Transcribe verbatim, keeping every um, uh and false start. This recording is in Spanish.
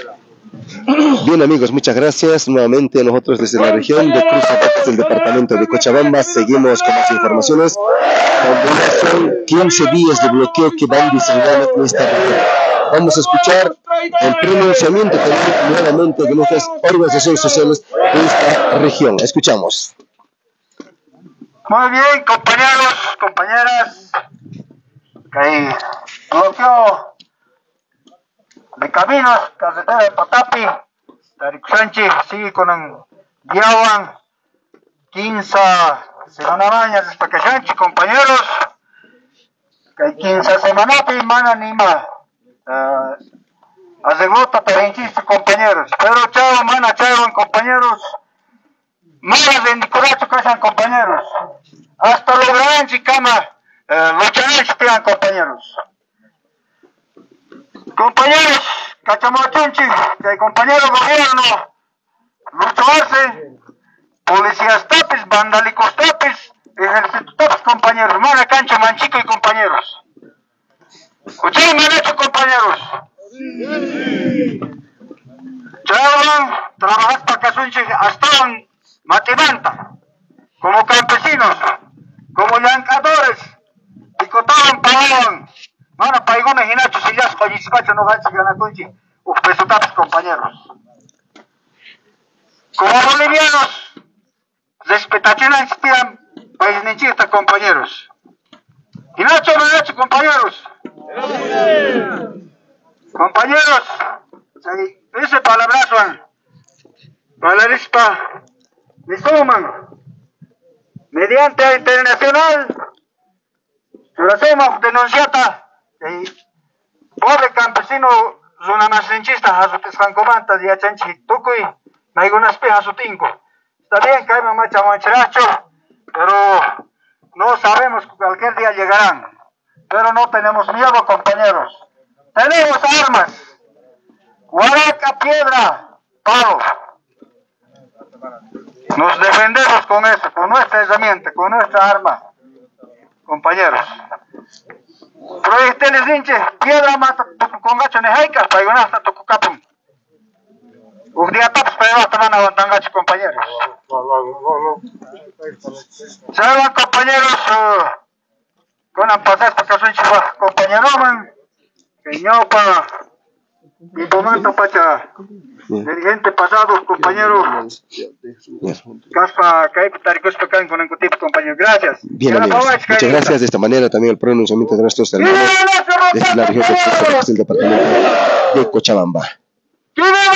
Bien amigos, muchas gracias. Nuevamente nosotros desde la región de Cruz Zapatas del departamento de Cochabamba seguimos con las informaciones. Son quince días de bloqueo que van diseñando en esta región. Vamos a escuchar el pronunciamiento también nuevamente de nuestras organizaciones sociales de esta región. Escuchamos. Muy bien, compañeros, compañeras. Okay. Bloqueo de caminos, carretera de Patapi, Tarik Sánchez, sigue con el Guiawan, quince semanas mañas hasta que Sánchez, compañeros, que hay quince semanas y mana nima, asegota tarenchista, compañeros, pero chao, mana, chao, compañeros, malas de Nicolacho que sean compañeros, hasta lograr chicama, los chanches quedan compañeros. Compañeros, Cachamatunchi, que compañero gobierno, luchadores, policías tapis, vandálicos tapis, ejército tapis, compañeros, mala cancha, manchico y compañeros. ¿Ustedes me han hecho, compañeros? Sí. Trabajan, trabajan para Casunchi, hasta en Matimanta, como campesinos, como llancadores, picotaban, pagaban. Mana paigona hinacho si ya con Yispacho no gacha ganatunchi, upesutapas compañeros. Como bolivianos, respetación inspiran país nenchista, compañeros. Hinacho no hecho, compañeros. Compañeros, ese palabrazo, palarispa, me suman, mediante internacional, se lo hacemos denunciata. Pobre campesino, zona masenchista, hasutis cancomantas y achanchi, tucuy, naigunas pejas sutinco. Está bien que hay mamacha mancheracho, pero no sabemos que cualquier día llegarán. Pero no tenemos miedo, compañeros. Tenemos armas. Guaraca, piedra, palo. Nos defendemos con eso, con nuestra herramienta, con nuestra arma, compañeros. Proyectiles hinche, piedra mata con gacho nejaika, paigonasta tocucapum. Un día tapas para llevar tamana aguantangacho, compañeros. Salgan, compañeros, con la pasas para que soy compañero, man. Que ñopa, y tomando pacha, dirigente pasado, compañeros. Caspa, Caipa, Taricos, Pecan, con el tipo, compañero. Gracias. Bien, amigos. Muchas gracias. De esta manera también el pronunciamiento de nuestros hermanos desde la región del departamento de Cochabamba.